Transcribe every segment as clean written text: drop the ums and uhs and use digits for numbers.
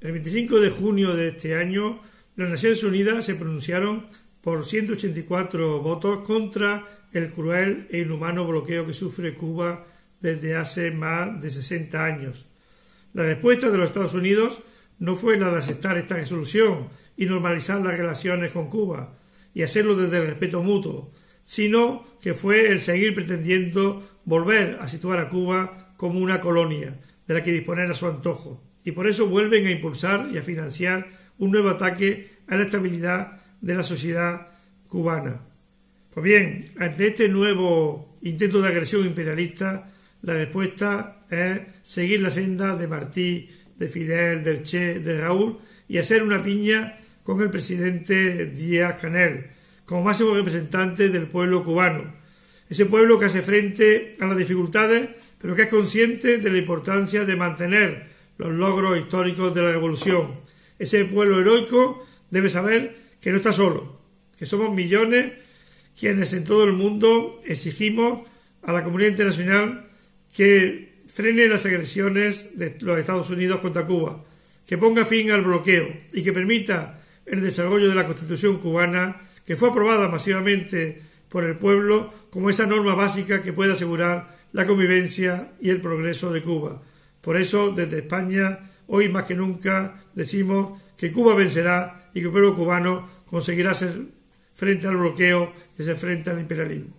El 25 de junio de este año, las Naciones Unidas se pronunciaron por 184 votos contra el cruel e inhumano bloqueo que sufre Cuba desde hace más de 60 años. La respuesta de los Estados Unidos no fue la de aceptar esta resolución y normalizar las relaciones con Cuba y hacerlo desde el respeto mutuo, sino que fue el seguir pretendiendo volver a situar a Cuba como una colonia de la que disponer a su antojo, y por eso vuelven a impulsar y a financiar un nuevo ataque a la estabilidad de la sociedad cubana. Pues bien, ante este nuevo intento de agresión imperialista, la respuesta es seguir la senda de Martí, de Fidel, del Che, de Raúl y hacer una piña con el presidente Díaz-Canel, como máximo representante del pueblo cubano. Ese pueblo que hace frente a las dificultades, pero que es consciente de la importancia de mantener los logros históricos de la revolución. Ese pueblo heroico debe saber que no está solo, que somos millones quienes en todo el mundo exigimos a la comunidad internacional que frene las agresiones de los Estados Unidos contra Cuba, que ponga fin al bloqueo y que permita el desarrollo de la Constitución cubana, que fue aprobada masivamente por el pueblo como esa norma básica que puede asegurar la convivencia y el progreso de Cuba. Por eso, desde España, hoy más que nunca decimos que Cuba vencerá y que el pueblo cubano conseguirá hacer frente al bloqueo y hacer frente al imperialismo.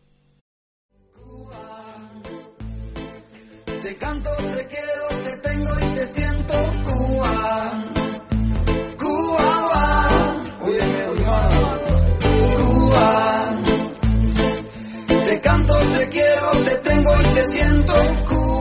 Te canto, te quiero, te tengo y te siento, Cuba. Cuba, va. Óyeme, Cuba. Te canto, te quiero, te tengo y te siento, Cuba.